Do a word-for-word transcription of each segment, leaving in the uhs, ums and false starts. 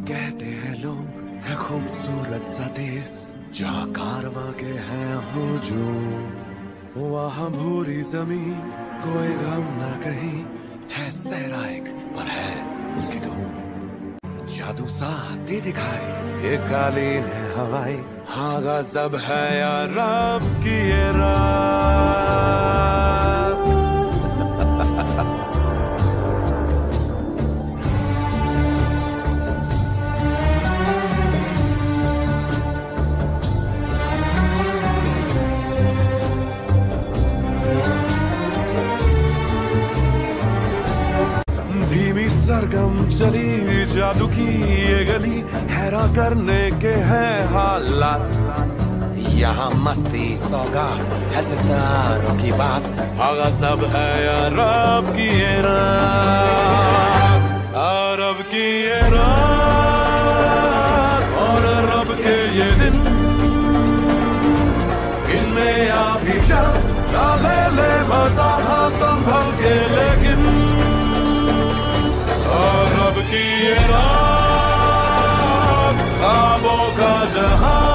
कहते हैं लोग है खूबसूरत सा देश, जहाँ कारवां के हैं हुजूम। वहाँ भूरी जमीन, कोई गम ना कहीं, है सहरा एक पर है उसकी धूम। जादू सा दे दिखाए ये कालीन है हवाई, हाँ गज़ब है यार रब की ये रात। धीमी सरगम चली जादू की ये गली, हैरान करने के हैं हालात। यहाँ मस्ती सौगात है सितारों की बात, आगा सब है यार रब की ये रात। रब की ये रात और रब के ये दिन, इनमें या भी चल ले ले मजा हाँ संभल के, लेकिन रब की ये रात ख्वाबों का जहां,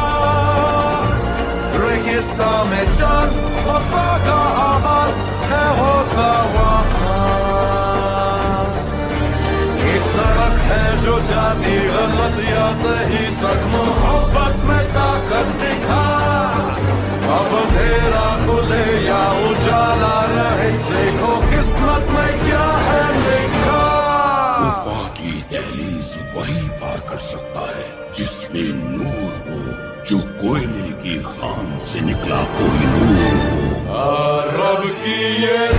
रेगिस्तान में चांद वफा का आबाद है होता वहाँ। एक सड़क है जो जाती गलत या सही तक, मोहब्बत में ताकत दिखा। अब अंधेरा खुले या उजाला रहे, देखो किस्मत में क्या है लिखा। वफा की दहलीज वही पार कर सकता है जिसमें नूर हो, जो कोयले की खान से निकला कोई नूर हो। रब की ये